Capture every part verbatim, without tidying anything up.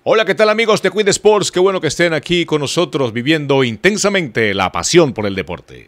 Hola, ¿qué tal amigos de Queen Sports? Qué bueno que estén aquí con nosotros viviendo intensamente la pasión por el deporte.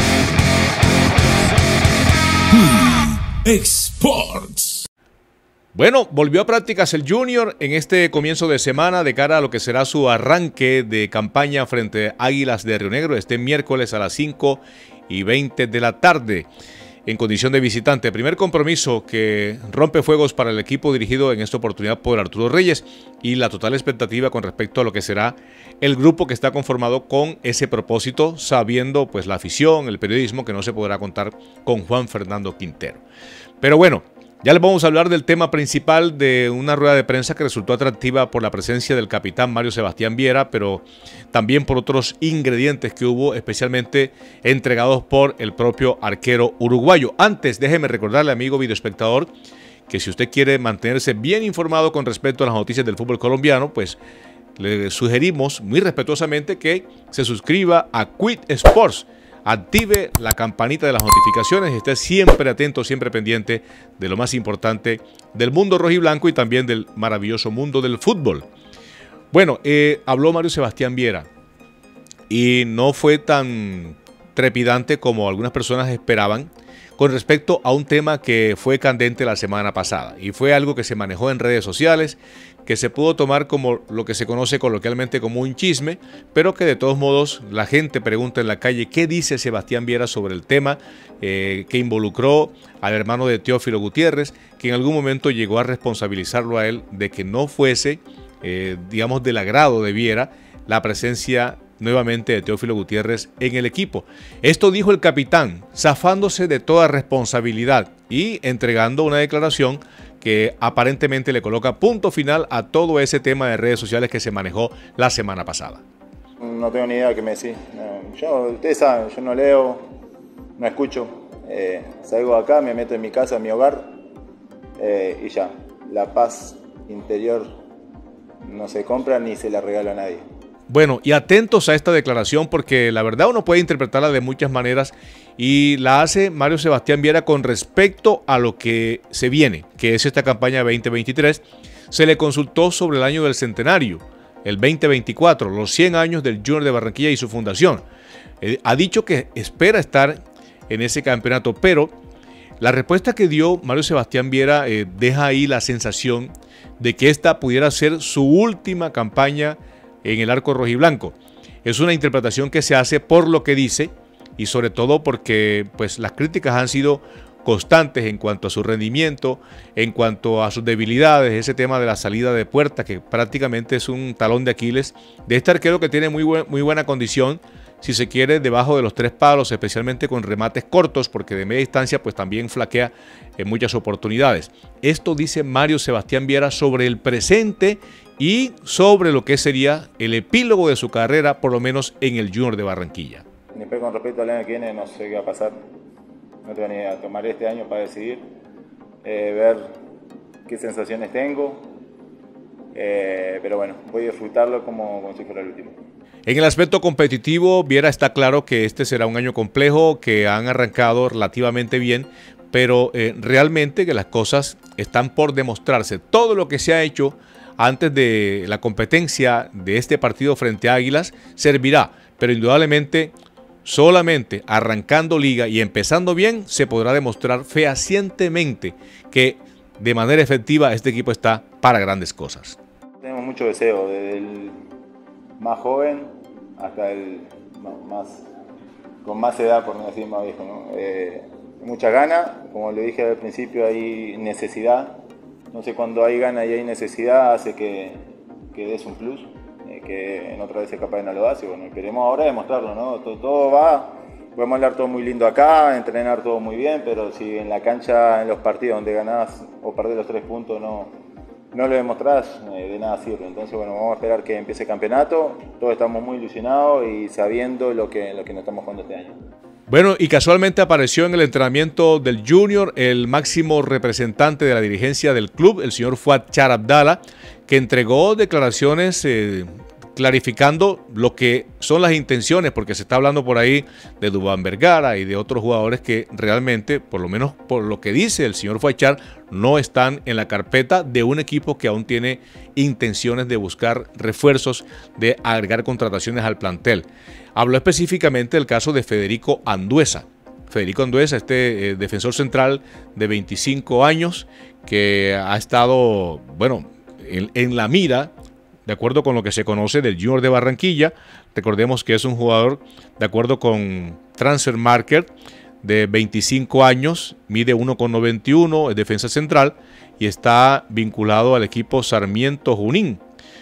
Sports. Bueno, volvió a prácticas el Junior en este comienzo de semana de cara a lo que será su arranque de campaña frente a Águilas de Río Negro este miércoles a las cinco y veinte de la tarde. En condición de visitante, primer compromiso que rompe fuegos para el equipo dirigido en esta oportunidad por Arturo Reyes y la total expectativa con respecto a lo que será el grupo que está conformado con ese propósito, sabiendo pues la afición, el periodismo, que no se podrá contar con Juan Fernando Quintero. Pero bueno, ya les vamos a hablar del tema principal de una rueda de prensa que resultó atractiva por la presencia del capitán Mario Sebastián Viera, pero también por otros ingredientes que hubo, especialmente entregados por el propio arquero uruguayo. Antes, déjeme recordarle, amigo videoespectador, que si usted quiere mantenerse bien informado con respecto a las noticias del fútbol colombiano, pues le sugerimos muy respetuosamente que se suscriba a Queen Sports. Active la campanita de las notificaciones y esté siempre atento, siempre pendiente de lo más importante del mundo rojiblanco y también del maravilloso mundo del fútbol. Bueno, eh, habló Mario Sebastián Viera y no fue tan trepidante como algunas personas esperaban con respecto a un tema que fue candente la semana pasada y fue algo que se manejó en redes sociales, que se pudo tomar como lo que se conoce coloquialmente como un chisme, pero que de todos modos la gente pregunta en la calle qué dice Sebastián Viera sobre el tema eh, que involucró al hermano de Teófilo Gutiérrez, que en algún momento llegó a responsabilizarlo a él de que no fuese, eh, digamos, del agrado de Viera la presencia nuevamente de Teófilo Gutiérrez en el equipo. Esto dijo el capitán, zafándose de toda responsabilidad y entregando una declaración que aparentemente le coloca punto final a todo ese tema de redes sociales que se manejó la semana pasada. No tengo ni idea de qué me decís. Yo, ustedes saben, yo no leo, no escucho. Eh, salgo de acá, me meto en mi casa, en mi hogar eh, y ya. La paz interior no se compra ni se la regala a nadie. Bueno, y atentos a esta declaración porque la verdad uno puede interpretarla de muchas maneras y la hace Mario Sebastián Viera con respecto a lo que se viene, que es esta campaña veinte veintitrés. Se le consultó sobre el año del centenario, el veinte veinticuatro, los cien años del Junior de Barranquilla y su fundación. Eh, ha dicho que espera estar en ese campeonato, pero la respuesta que dio Mario Sebastián Viera eh, deja ahí la sensación de que esta pudiera ser su última campaña en el arco rojiblanco. Es una interpretación que se hace por lo que dice y sobre todo porque pues, las críticas han sido constantes en cuanto a su rendimiento, en cuanto a sus debilidades, ese tema de la salida de puerta que prácticamente es un talón de Aquiles de este arquero que tiene muy, buen, muy buena condición, si se quiere, debajo de los tres palos, especialmente con remates cortos, porque de media distancia pues también flaquea en muchas oportunidades. Esto dice Mario Sebastián Viera sobre el presente y sobre lo que sería el epílogo de su carrera, por lo menos en el Junior de Barranquilla. Después, con respecto al año que viene, no sé qué va a pasar. No tengo ni idea. Tomaré este año para decidir, eh, ver qué sensaciones tengo. Eh, pero bueno, voy a disfrutarlo como, como si fuera el último. En el aspecto competitivo, Viera está claro que este será un año complejo, que han arrancado relativamente bien, pero eh, realmente que las cosas están por demostrarse. Todo lo que se ha hecho antes de la competencia de este partido frente a Águilas servirá, pero indudablemente solamente arrancando liga y empezando bien se podrá demostrar fehacientemente que de manera efectiva este equipo está para grandes cosas. Tenemos mucho deseo, desde el más joven hasta el más con más edad, por no decir más viejo, ¿no? Eh, mucha gana, como le dije al principio, hay necesidad. No sé, cuando hay gana y hay necesidad hace que, que des un plus, eh, que en otra vez capaz no lo hace. Bueno, queremos ahora demostrarlo, ¿no? Todo, todo va, podemos hablar todo muy lindo acá, entrenar todo muy bien, pero si en la cancha, en los partidos donde ganás o perdés los tres puntos no, no lo demostrás, eh, de nada sirve. Entonces, bueno, vamos a esperar que empiece el campeonato. Todos estamos muy ilusionados y sabiendo lo que, lo que nos estamos jugando este año. Bueno, y casualmente apareció en el entrenamiento del Junior el máximo representante de la dirigencia del club, el señor Fuad Char Abdala, que entregó declaraciones eh, clarificando lo que son las intenciones, porque se está hablando por ahí de Duván Vergara y de otros jugadores que realmente, por lo menos por lo que dice el señor Fachar, no están en la carpeta de un equipo que aún tiene intenciones de buscar refuerzos, de agregar contrataciones al plantel. Habló específicamente del caso de Federico Andueza. Federico Andueza, este eh, defensor central de veinticinco años, que ha estado, bueno, en, en la mira, de acuerdo con lo que se conoce del Junior de Barranquilla. Recordemos que es un jugador, de acuerdo con Transfer Market, de veinticinco años, mide uno con noventa y uno, es defensa central y está vinculado al equipo Sarmiento Junín.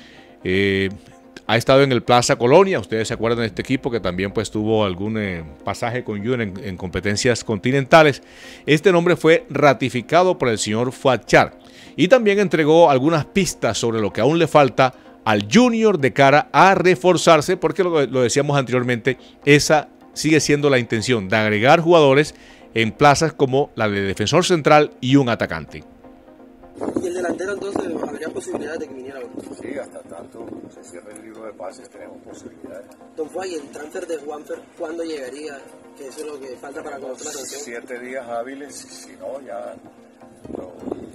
Eh, ha estado en el Plaza Colonia, ustedes se acuerdan de este equipo que también pues tuvo algún eh, pasaje con Junior en, en competencias continentales. Este nombre fue ratificado por el señor Fachar y también entregó algunas pistas sobre lo que aún le falta al Junior de cara a reforzarse, porque lo, lo decíamos anteriormente, esa sigue siendo la intención de agregar jugadores en plazas como la de defensor central y un atacante. ¿Y el delantero entonces habría posibilidades de que viniera otro? Sí, hasta tanto se cierre el libro de pases tenemos posibilidades. Don Juan, ¿y el transfer de Juanfer cuándo llegaría? Que eso es lo que falta para conocer la sanción. Siete días hábiles, si no ya lo,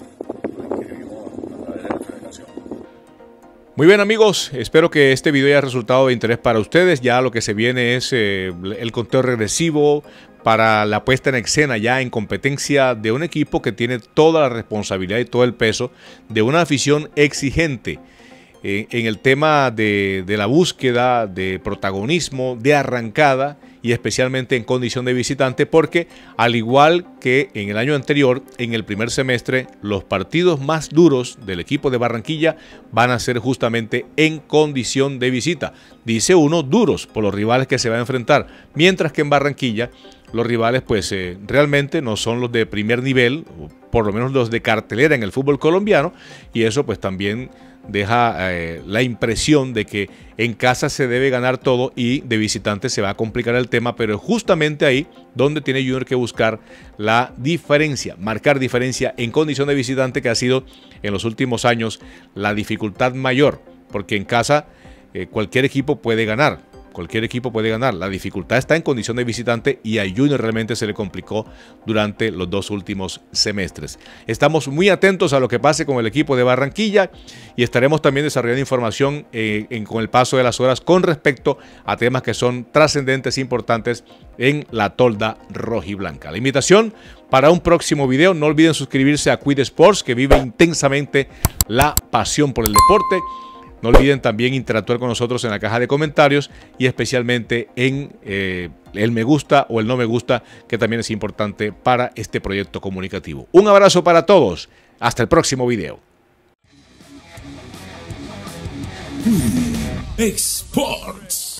lo inscribimos a través de la federación. Muy bien amigos, espero que este video haya resultado de interés para ustedes. Ya lo que se viene es eh, el conteo regresivo para la puesta en escena ya en competencia de un equipo que tiene toda la responsabilidad y todo el peso de una afición exigente eh, en el tema de, de la búsqueda de protagonismo, de arrancada y especialmente en condición de visitante, porque al igual que en el año anterior, en el primer semestre, los partidos más duros del equipo de Barranquilla van a ser justamente en condición de visita. Dice uno duros por los rivales que se va a enfrentar, mientras que en Barranquilla los rivales pues eh, realmente no son los de primer nivel, o por lo menos los de cartelera en el fútbol colombiano, y eso pues también deja eh, la impresión de que en casa se debe ganar todo y de visitante se va a complicar el tema, pero es justamente ahí donde tiene Junior que buscar la diferencia, marcar diferencia en condición de visitante, que ha sido en los últimos años la dificultad mayor, porque en casa eh, cualquier equipo puede ganar. Cualquier equipo puede ganar. La dificultad está en condición de visitante y a Junior realmente se le complicó durante los dos últimos semestres. Estamos muy atentos a lo que pase con el equipo de Barranquilla y estaremos también desarrollando información eh, en, con el paso de las horas con respecto a temas que son trascendentes e importantes en la tolda rojiblanca. La invitación para un próximo video. No olviden suscribirse a Cuide Sports, que vive intensamente la pasión por el deporte. No olviden también interactuar con nosotros en la caja de comentarios y especialmente en eh, el me gusta o el no me gusta, que también es importante para este proyecto comunicativo. Un abrazo para todos. Hasta el próximo video. Sports.